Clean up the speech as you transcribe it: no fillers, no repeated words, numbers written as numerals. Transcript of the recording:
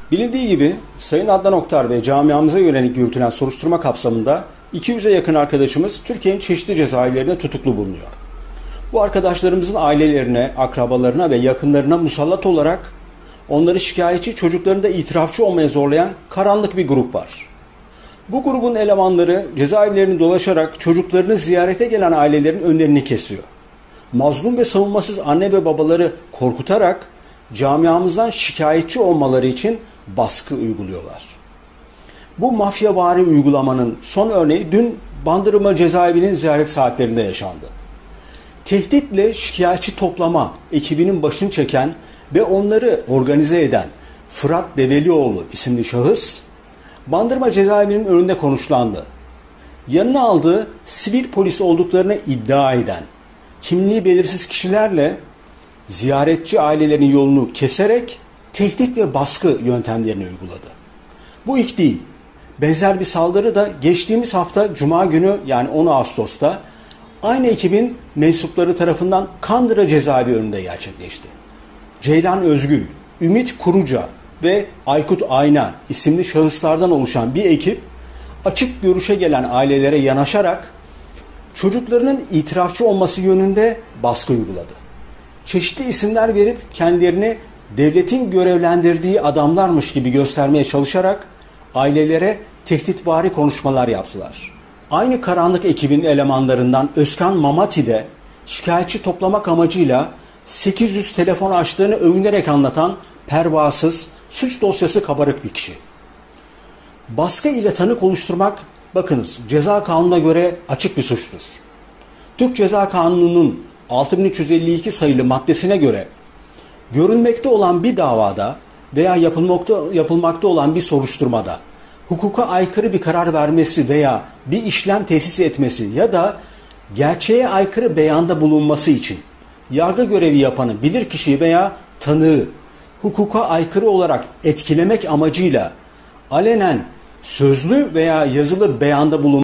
Bilindiği gibi Sayın Adnan Oktar ve camiamıza yönelik yürütülen soruşturma kapsamında 200'e yakın arkadaşımız Türkiye'nin çeşitli cezaevlerinde tutuklu bulunuyor. Bu arkadaşlarımızın ailelerine, akrabalarına ve yakınlarına musallat olarak onları şikayetçi, çocuklarını da itirafçı olmaya zorlayan karanlık bir grup var. Bu grubun elemanları cezaevlerini dolaşarak çocuklarını ziyarete gelen ailelerin önlerini kesiyor. Mazlum ve savunmasız anne ve babaları korkutarak camiamızdan şikayetçi olmaları için baskı uyguluyorlar. Bu mafyavari uygulamanın son örneği dün Bandırma cezaevinin ziyaret saatlerinde yaşandı. Tehditle şikayetçi toplama ekibinin başını çeken ve onları organize eden Fırat Develioğlu isimli şahıs Bandırma cezaevinin önünde konuşlandı. Yanına aldığı sivil polis olduklarını iddia eden kimliği belirsiz kişilerle ziyaretçi ailelerin yolunu keserek tehdit ve baskı yöntemlerini uyguladı. Bu ilk değil. Benzer bir saldırı da geçtiğimiz hafta Cuma günü yani 10 Ağustos'ta aynı ekibin mensupları tarafından Kandıra cezaevi önünde gerçekleşti. Ceylan Özgül, Ümit Kuruca ve Aykut Ayna isimli şahıslardan oluşan bir ekip açık görüşe gelen ailelere yanaşarak çocuklarının itirafçı olması yönünde baskı uyguladı. Çeşitli isimler verip kendilerini devletin görevlendirdiği adamlarmış gibi göstermeye çalışarak ailelere tehditvari konuşmalar yaptılar. Aynı karanlık ekibin elemanlarından Özkan Mamati de şikayetçi toplamak amacıyla 800 telefon açtığını övünerek anlatan pervasız, suç dosyası kabarık bir kişi. Baskı ile tanık oluşturmak, bakınız, ceza kanununa göre açık bir suçtur. Türk Ceza Kanunu'nun 6352 sayılı maddesine göre görünmekte olan bir davada veya yapılmakta olan bir soruşturmada hukuka aykırı bir karar vermesi veya bir işlem tesis etmesi ya da gerçeğe aykırı beyanda bulunması için yargı görevi yapanı, bilirkişiyi veya tanığı hukuka aykırı olarak etkilemek amacıyla alenen sözlü veya yazılı beyanda bulunması